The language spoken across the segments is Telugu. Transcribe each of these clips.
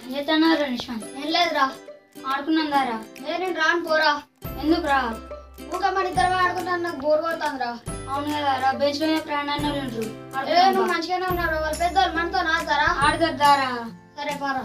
ఏతన్నారా నిషాంత్? ఏం లేదురా. ఆడుకున్నాం దారా. నేను రాను పోరా. ఎందుకురా? ఊక మన ఇద్దరమే ఆడుకుంటాను, నాకు బోర్ కొడుతుందిరా. అవును కదారా, బెంచ్ లో ప్రాణాన్ని ఉంటారు. నువ్వు మంచిగానే ఉన్నారు, వాళ్ళు పెద్దవాళ్ళు మనతో ఆడతారా? ఆడతారు దారా. సరే పారా.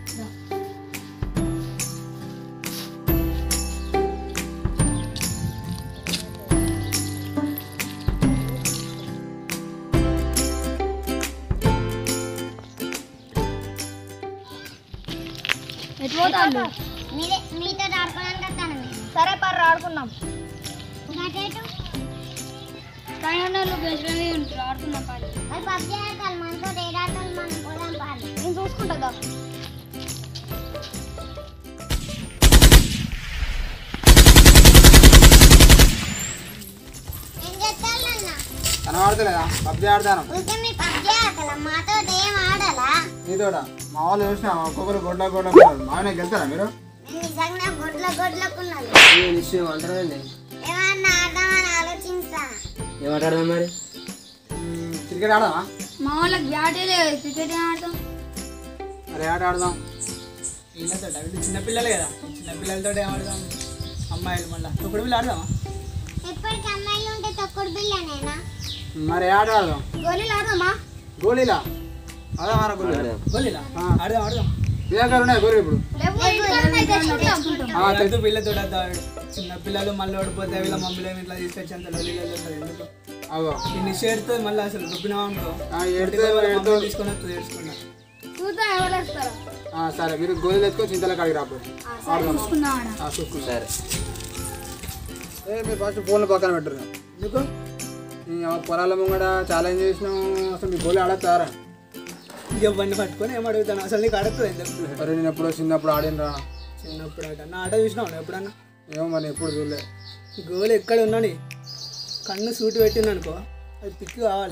ఎట్పోతాను? మీతో ఆడుకోవడానికి వస్తాను. సరే పారా, ఆడుకుందాం. ప్రాణాలు బెంచ్ లోనే ఉంటారు, ఆడుకున్నాం పాలి. మరి పబ్జి ఆడతాను, మనతో ఏడాడతాను, మనం పోదాం పాలి. నేను చూసుకుంటా. ఏం చేస్తాను అన్న? కనబడతలేదా? పబ్జి ఆడతాను. ఊరికే మీరు పబ్జి ఆడతారా? మాతో ఏం ఆడాలా? నీతోట మా వాళ్ళు చూసినా ఒక్కొక్కరు గొడ్ల గొడ్ల మామనే గెలుతారా మీరు? నేను నిజంగా గొడ్లకున్నది. నిశ్చయం అంటారండి. ఏమన్నా ఆడదామని ఆలోచిస్తా. ఏమంటారు మరి? క్రికెట్ ఆడదామా? మా వాళ్ళకి బ్యాటే లేదు, క్రికెట్ ఏం ఆడతాం? అరే ఆట ఆడదాం. వీళ్ళతో వీళ్ళు చిన్నపిల్లలు కదా, చిన్నపిల్లలతో ఏమాడదాం? అమ్మాయిలు మళ్ళీ తొక్కుడు పిల్లలు ఆడదామా? ఎప్పటికి అమ్మాయిలు ఉంటే తొక్కుడు పిల్లనేనా? మరి ఆట ఆడదాం. గోళీలు ఆడదామా? గోళీలా ఆడదాం. గోళీలా గోళీలా ఆడదాం ఆడదాం. మీ దగ్గర ఉన్నాయి గోళీ ఇప్పుడు? తెలుసు పిల్లతో చిన్న పిల్లలు మళ్ళీ ఓడిపోతే వీళ్ళ మమ్మీలో ఇట్లా తీసుకొచ్చి అంత ఎందుకు అవో ఈ నిశ్చేడితో మళ్ళీ అసలు దుబ్బినా అనుకో తీసుకొని వస్తుంది ఏడ్చుకున్నా. చూద్దాం ఎవరు వేస్తారా. సరే మీరు గోళీలు ఎత్తుకొని చింతల కాడికి రాబోయే ఆడదాం. చూసుకుంటా. సరే మీరు ఫస్ట్ ఫోన్లు పక్కన పెట్టరు. ఎందుకు పొలాల ముంగడ ఛాలెంజ్ చేసినాం, అసలు మీ గోళీ ఆడతారా? ఇవన్నీ పట్టుకొని ఏం అడుగుతాను, అసలు నీకు ఆడుతుంది ఎందుకు? మరి నేను ఎప్పుడో చిన్నప్పుడు ఆడినరా. చిన్నప్పుడు ఆట నా ఆట చూసినావు ఎప్పుడన్నా? ఏమో మరి ఎప్పుడు చూడలే. గోలు ఎక్కడ ఉన్నాని కన్ను సూటి పెట్టింది అనుకో, అది పిక్కు కావాలి.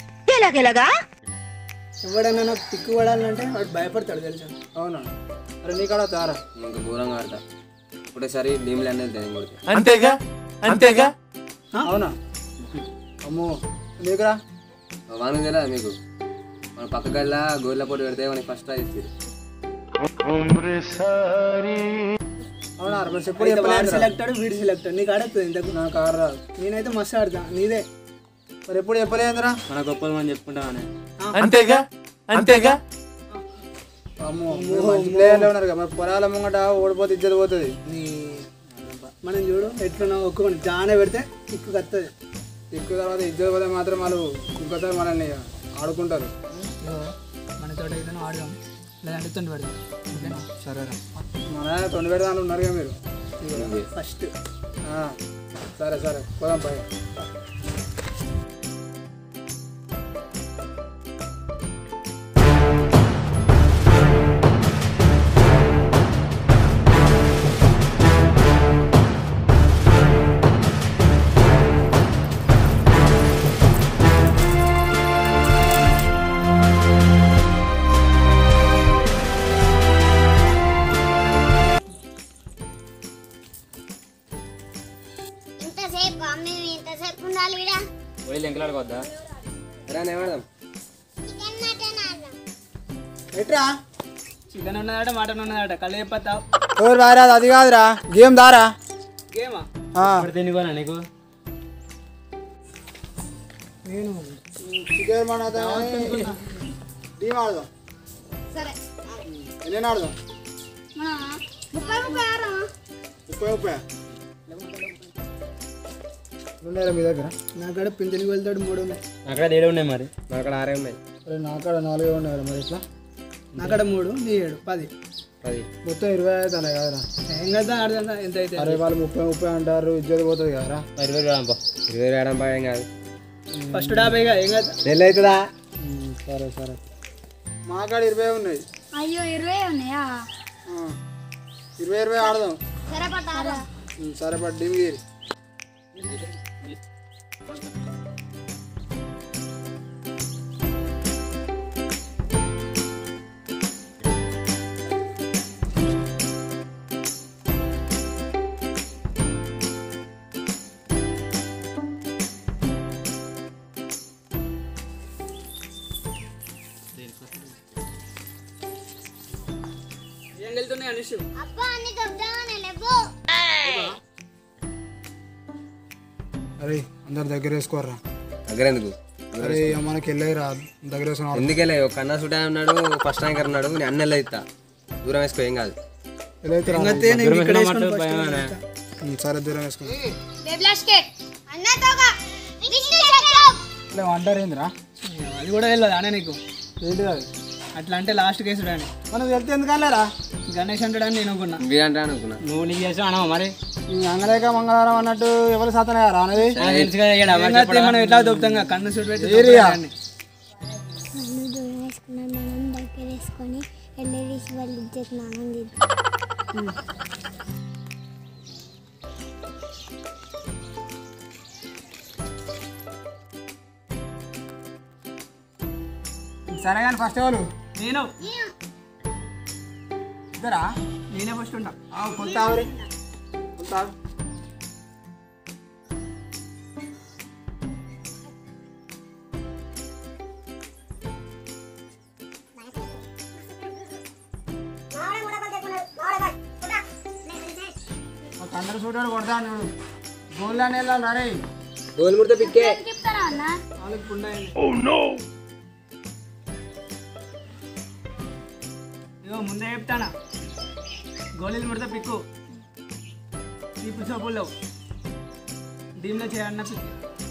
ఎవడన్నా నాకు పిక్కు పడాలంటే వాడు భయపడతాడు తెలుసా. అవునా? అరే నీకు ఆడతారా? ఇంకా దూరంగా ఆడతా. ఒకటేసారి భీములు అనేది కొడుతుంది. అంతేగా అంతేగా. అవునా? అమ్మో నీకురా? వానికి తెలియదు మీకు? మన పక్క గల్లా గోళ్ళ పోటీ పెడితే మనకి ఫస్ట్ ప్రైజ్ ఇచ్చారు. అవునా? మరి ఎప్పుడు సెలెక్టెడ్ వీడు సెలెక్టెడ్. నీకు ఆడుతుంది ఇంతకు? నాకు ఆడరాదు. నేనైతే మస్తు ఆడతా. నీదే మరి ఎప్పుడు చెప్పలేదురా? మన గొప్పలు మనం చెప్పుకుంటామని. అంతేగా అంతేగా. అమ్మో మంచి ప్లేయర్లు ఉన్నారు కదా, మరి పొలాల ముంగట ఓడిపోతే ఇజ్జత పోతుంది. మనం చూడు ఎట్లున్నా ఒక్కొక్కటి జానే పెడితే పిక్కు వస్తుంది. ఎక్కువ తర్వాత ఇజ్జత పోతే మాత్రం వాళ్ళు ఇంకోసారి మనల్ని ఆడుకుంటారు. మనతో అయితే ఆడదాం, లేదంటే తొండి పెడదాం. ఓకేనా? సరేరా. మన 90 పెడదాని ఉన్నారుగా మీరు ఫస్ట్. సరే సరే పోదాం పై. మేము ఎంతసేపు ఉండాలి ఈడ? పోయి ఎంకలు ఆడుకోవద్దా? రా నేమాడదాం. చికెన్ మటన్ ఆడదాం. ఎట్రా? చికెన్ ఉన్నదాట మటన్ ఉన్నదాట కళ్ళు చెప్పతావు. ఎవరు రారాదు, అది కాదురా గేమ్ దారా. గేమా? తినికోనా నీకు? నేను చికెన్ మన టీమ్ ఆడదాం. సరే ఎన్ని ఆడదాం? 30 ఆడదామా? 30 ఉన్నారా మీ దగ్గర? నాకాడ పింఛనికి వెళ్తాడు 3 ఉన్నాయి. అక్కడ 7 ఉన్నాయి మరి. అక్కడ 6 ఉన్నాయి. అరే నాకాడ 4 ఉన్నాయి మరి. ఎట్లా? నాకాడ 3 నీ 7 10 మొత్తం 20 అవుతాయి కదరా. ఏం కదా ఆడదా ఎంత అయితే. అరే వాళ్ళు 30 అంటారు, ఇజ్జత పోతుంది కదరా. 20 రాడంపా. 20 రాడంపా ఏం కాదు. ఫస్ట్ 50 ఏం కదా నెల్లు అవుతుందా? సరే సరే. మా కాడ 20 ఉన్నాయి. అయ్యో 20 ఉన్నాయా? 20 ఆడదాం. సరే పట్టారా. సరే పట్టు డింగిరి. ఎన్ని వెళ్తున్నాయి అనేసి అబ్బా అన్ని చెప్దామని లేవు. అరే అందరు దగ్గర వేసుకోర్రా. దగ్గర ఎందుకు అరే మనకి వెళ్ళేరా దగ్గర వేసుకున్నా. ఎందుకెళ్ళే ఒక కన్నా సుటా ఉన్నాడు ఫస్ట్ ర్యాంకర్ ఉన్నాడు నేను అన్న వెళ్ళా దూరం వేసుకో ఏం కాదు. సరే దూరం వేసుకున్నా. అంటారు ఏందిరా? అది కూడా వెళ్ళదు అనే నీకు ఏంటి కాదు అట్లా అంటే లాస్ట్ కేసుడు అని మనం వెళ్తే ఎందుకు వెళ్ళారా? గణేష్ అంటాడని నేను అనుకున్నా. వీడంటే అనుకున్నా నువ్వు నీకు చేసావు అన్నావు మరి అంగలేక మంగళవారం అన్నట్టు ఎవరు సాతనే కదా అనేది. మనం ఎట్లా దొప్పుతాం కన్ను సూట్ పెట్టి ఏరియా కళ్ళు దూరం వేసుకున్నాం మనం దగ్గర వేసుకొని వెళ్ళేసి వాళ్ళు ఇద్దరు స్నానం చేద్దాం. సరే కానీ ఫస్ట్ ఎవరు? నేను ఇద్దరా? నేనే ఫస్ట్ ఉంటా. కొంత ఆవిరి కొంత అందరు చూడాడు కొడతాను చూడు. గోల్ అని వెళ్ళాలి రే. గోల్ ముడితే పిక్కే వాళ్ళకి పుండాయి. ఇగో ముందే చెప్తానా గోళీలు ముడతా పిక్కు తీపి సోపుల్లో డీమ్లో చేయన్న పిక్కు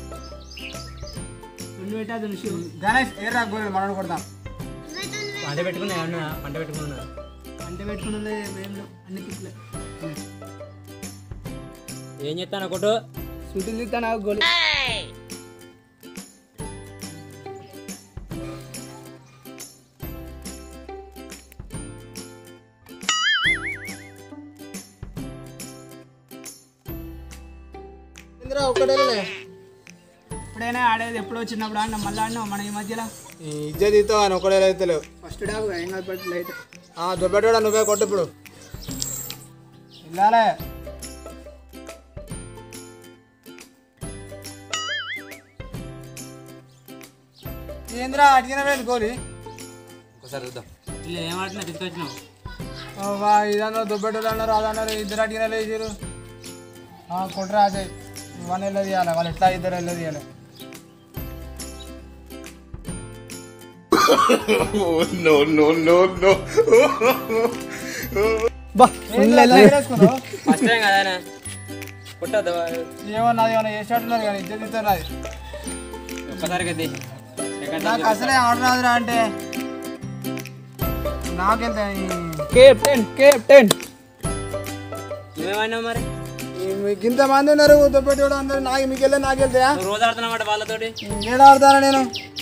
రెండు పెట్టా దునిషి గణేష్ ఏరా గోల్ మనం కొడతాం. పంట పెట్టుకున్నా పంట పెట్టుకున్నా మేము అన్ని పిక్కులే. ఏం చెప్తాను ఒకటి సుటిలు తీస్తాను గోళీ ఒక్కడే ఇప్పుడైనా ఆడేది ఎప్పుడో చిన్నప్పుడు ఆడినా మళ్ళీ ఆడినావు మన ఈ మధ్యలో ఇజ్జత్ ఇస్తావు అని ఒక్కడే రైతులు. ఫస్ట్ డాబు ఏం కాదు పట్టి లైట్ దుబ్బెట్టాడా నువ్వే కొట్టు ఇప్పుడు వెళ్ళాలే. ఏంద్రా అడిగిన వేలు గోలి ఒకసారి చూద్దాం. ఇలా ఏం ఆడుతున్నా తీసుకొచ్చినావు ఇదన్నారు దుబ్బెట్టలు అన్నారు అదన్నారు ఇద్దరు అడిగిన లేచారు. కొట్టరా అజయ్ వన్ వెళ్ళది ఇవ్వాలి వాళ్ళు ఎట్లా ఇద్దరు వెళ్ళది ఇవ్వాలి. ఫస్ట్ టైం కదా కొట్టద్దు ఏమన్నా ఏమన్నా చేసేటట్టున్నారు కానీ ఇద్దరు ఇద్దరు రాదు. ఒక్కసారికి అది నాకు అసలే ఆర్డర్ రాదురా అంటే నాకెళ్తా కెప్టెన్ నువ్వేమన్నావు మరి మీకు ఇంతమంది ఉన్నారు దుబ్బెట్టు అందరు నాకు మీకు వెళ్ళే నాకు వెళ్తాయా? నువ్వు రోజు ఆడుతున్నామాట వాళ్ళతోటి ఏడ ఆడతానా నేను?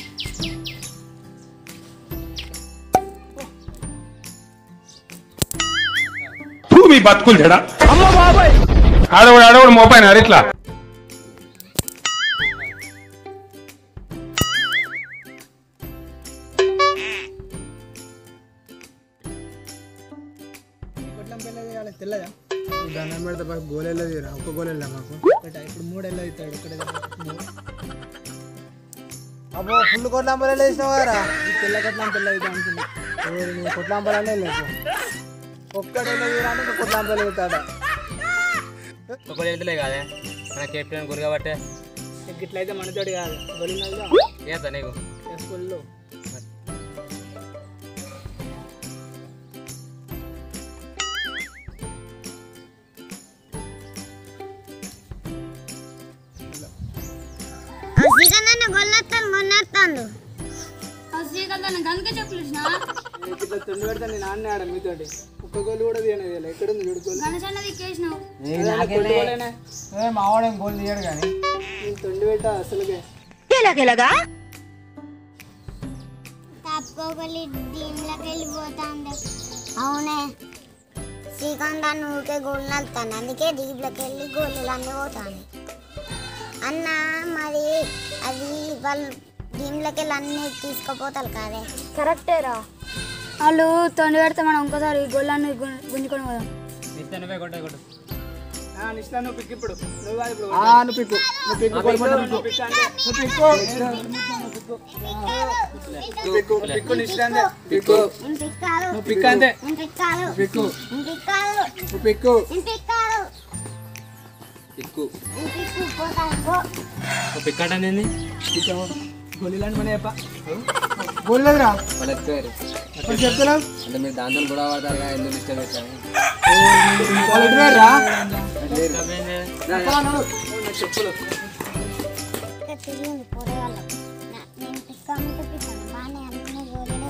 మీ బతుకులు చెడా ఆడవాడు మోపాయినారు ఇట్లా తెల్లదా దండం పెడితే గోల్ వెళ్ళదు ఒక్క గోల్ వెళ్ళా మాకు. ఇప్పుడు 3 ఎల్లో అవుతాడు ఒకటే అబ్బో ఫుల్ కొట్లాంపలు వేసినావు కదా. తెల్ల కట్లం తెల్ల అవుతా అనుకున్నా. నువ్వు కొట్లాంపలనే వెళ్ళలేదు ఒక్కడే వెళ్ళదు కొట్లాంపలు వెళ్తాడా? ఒకటి వెళ్తలే కాదే మన కెప్టెన్ గురి కాబట్టి ఇట్లయితే మనతోటి కాదు గొలినల్లా చేస్తా నీకు స్కూల్లో శ్రీకాంత్ గొల్లెత్తాను శ్రీకాంత్ అన్న గందుకే చెప్పలేదు ఇట్లా తొండి పెడతా నేను ఆడనే ఆడ మీతోటి ఒక్క గోలు కూడా తీయలేదు ఎక్కడ ఉంది చూడు గోలు గణేష్ అన్నది కేసినావు మావాడేం గోల్ తీయడు కానీ నేను తొండి పెట్టా అసలుకే తప్పుకోగలి దీంట్లోకి వెళ్ళిపోతాంది. అవునే శ్రీకాంత్ అన్న ఊరికే గోళ్ళు నలుతాను అందుకే దీంట్లోకి వెళ్ళి గోళీలు అన్నీ పోతాను అన్న. మరి అది వాళ్ళు దీంట్లోకి వెళ్ళి అన్నీ తీసుకుపోతారు కాదే. కరెక్టేరా. వాళ్ళు తొండి పెడితే మనం ఇంకోసారి గొల్లాన్ని గుంజుకొని పోదాం. ఇస్తే నువ్వే కొట్టే కొట్టు నిష్ఠా నువ్వు పిక్ ఇప్పుడు నువ్వు కాదు ఇప్పుడు నువ్వు పిక్కు నువ్వు పిక్కు కోడిపంట పిక్కు పిక్ అంటే నువ్వు పిక్కు పిక్కు పిక్కు నిష్ఠా అంతే పిక్కు ఇంటికాలు నువ్వు పిక్ అంతే ఇంటికాలు పిక్కు ఇంటికాలు నువ్వు పిక్కు ఇంటికాలు ఎక్కువ ఇంటికి పోతాను పిక్కట అనేది గొల్లిలాంటి పని చెప్ప గోల్లేదురా వాళ్ళు ఎక్కువ మరి చెప్తలేవు అంటే మీరు దాంతో గొడవ పడతారు కదా ఎందుకు ఇష్టం పెట్టాము వాళ్ళు ఎటువేర్రా చెప్పులు తిరిగింది పొరగాళ్ళు నేను పిక్కమంటే పిక్కను బాగానే అనుకునే గోళీలు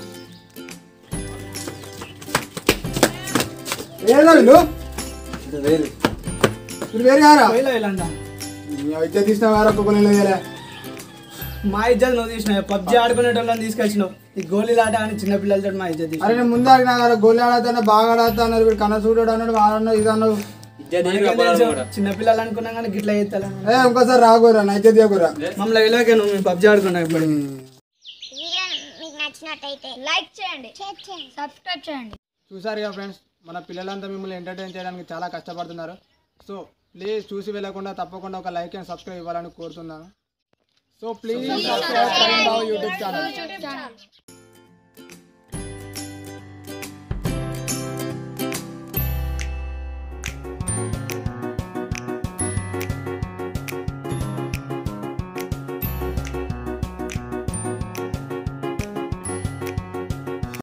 ఏదా వీళ్ళు వేరు వీళ్ళు వేరు కారా పోయిలో వెళ్ళండా అయితే తీసిన వారు ఒక్క గోళీలు వేయలే మా ఇజ్జత్ నువ్వు తీసినావు పబ్జి ఆడుకునేటోళ్ళని తీసుకొచ్చినావు ఈ గోళీలు ఆట అని చిన్న పిల్లలతో మా ఇజ్జత్ తీసినావు. అరే నేను ముందు ఆడినా కదా గోళీ ఆడతాను బాగా ఆడతాను వీడు కన్న చూడాడు అన్నాడు వాడన్నాడు ఇది అన్నాడు మనకేం తెలుసు? చిన్న పిల్లలు అనుకున్నాం కానీ గిట్లా చేస్తాను ఇంకోసారి రాకూరా నైతే తీయకూరా మమ్మల్ని ఇలాగే నువ్వు మేము పబ్జి ఆడుకున్నావు ఇప్పుడు వీడియో మీకు నచ్చినట్టయితే లైక్ చేయండి సబ్స్క్రైబ్ చేయండి. చూసారు కదా ఫ్రెండ్స్ మన పిల్లలంతా మిమ్మల్ని ఎంటర్టైన్ చేయడానికి చాలా కష్టపడుతున్నారు. సో ప్లీజ్ చూసి వెళ్ళకుండా తప్పకుండా ఒక లైక్ అండ్ సబ్స్క్రైబ్ ఇవ్వాలని కోరుతున్నాను. So please subscribe YouTube channel.